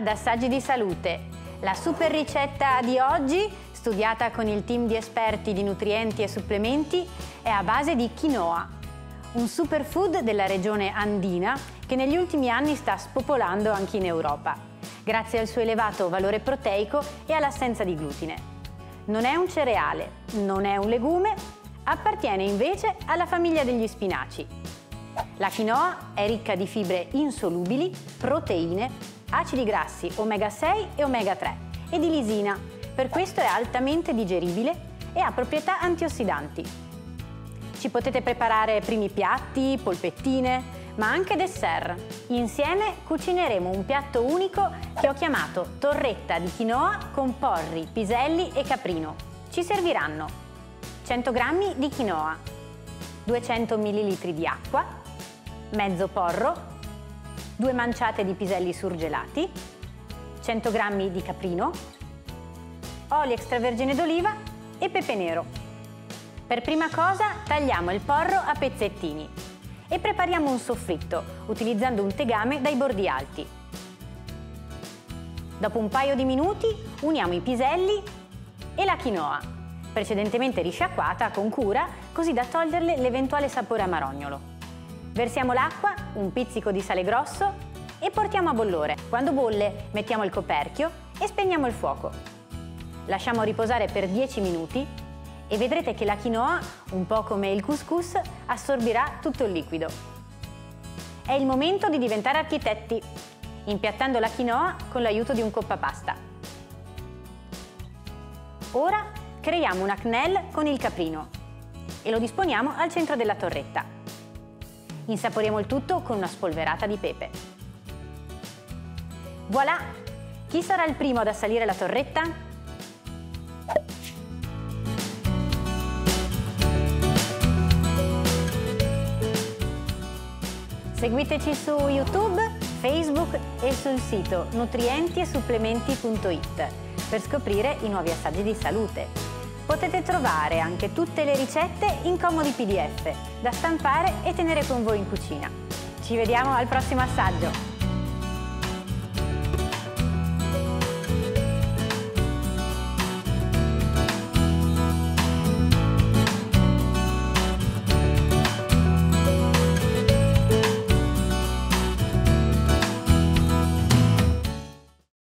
ad Assaggi di Salute. La super ricetta di oggi, studiata con il team di esperti di nutrienti e supplementi, è a base di quinoa, un superfood della regione andina che negli ultimi anni sta spopolando anche in Europa, grazie al suo elevato valore proteico e all'assenza di glutine. Non è un cereale, non è un legume, appartiene invece alla famiglia degli spinaci. La quinoa è ricca di fibre insolubili, proteine, acidi grassi omega 6 e omega 3 e di lisina, per questo è altamente digeribile e ha proprietà antiossidanti. Ci potete preparare primi piatti, polpettine, ma anche dessert. Insieme cucineremo un piatto unico che ho chiamato torretta di quinoa con porri, piselli e caprino. Ci serviranno 100 g di quinoa, 200 ml di acqua, mezzo porro, 2 manciate di piselli surgelati, 100 g di caprino, olio extravergine d'oliva e pepe nero. Per prima cosa tagliamo il porro a pezzettini e prepariamo un soffritto utilizzando un tegame dai bordi alti. Dopo un paio di minuti uniamo i piselli e la quinoa, precedentemente risciacquata con cura, così da toglierle l'eventuale sapore amarognolo. Versiamo l'acqua, un pizzico di sale grosso e portiamo a bollore. Quando bolle mettiamo il coperchio e spegniamo il fuoco. Lasciamo riposare per 10 minuti e vedrete che la quinoa, un po' come il couscous, assorbirà tutto il liquido. È il momento di diventare architetti, impiattando la quinoa con l'aiuto di un coppapasta. Ora creiamo una quenelle con il caprino e lo disponiamo al centro della torretta. Insaporiamo il tutto con una spolverata di pepe. Voilà! Chi sarà il primo ad assalire la torretta? Seguiteci su YouTube, Facebook e sul sito nutrientiesupplementi.it per scoprire i nuovi assaggi di salute. Potete trovare anche tutte le ricette in comodi PDF da stampare e tenere con voi in cucina. Ci vediamo al prossimo assaggio!